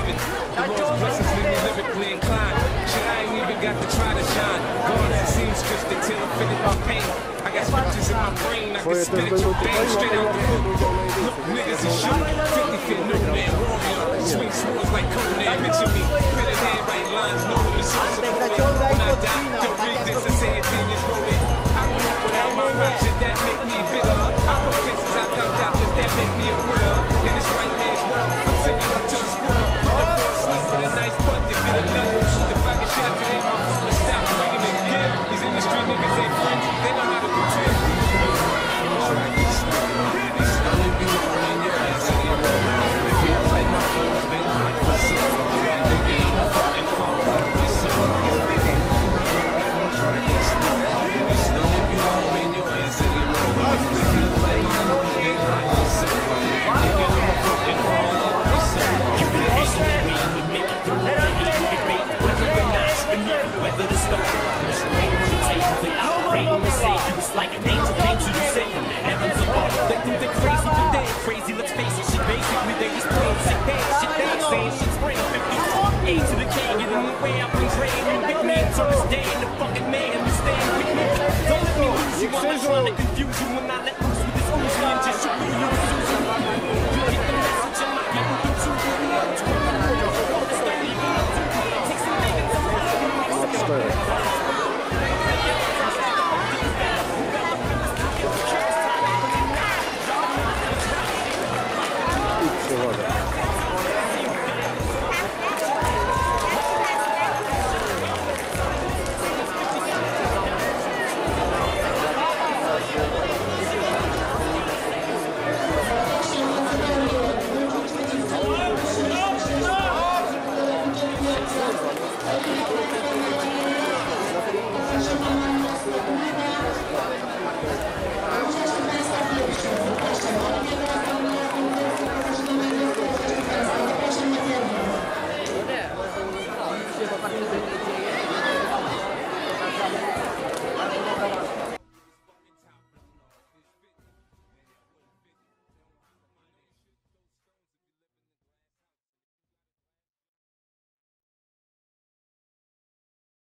living. The Lord's blessings leave me lyrically inclined. Shit, I ain't even got to try to shine. Gone as it seems, twisted till infinite my pain. I got scriptures in my brain, I can spit at your veins straight out the book. Look, niggas is shoot, 50 feet, no man, warrior. Swing swords like Conan, picture me. Better hand, right lines, no results. When I die, don't read this, I say it, genius wrote it. I grew up without my rap, shit that make me bitter. I put faces I dumped out, just that make me a quitter. In this right man's world, I'm sitting up to the school. The first sleep with a nice butt, they fit a nut. If I can shot to them, I'm gonna stop bringing it again. These industry niggas ain't friends, they know how to do tricks. Like an angel came to the set from the heavens above. They think they're crazy, but they ain't crazy. Let's face it, shit basically they just playing shit bad. Shit they ain't saying shit's spring 50. A to the K, get in the way I've been trained. And big names on this day, and the fucking man stand with me. Don't let me lose you, I'm not trying to confuse you when I let loose with this Uzi and just shoot you.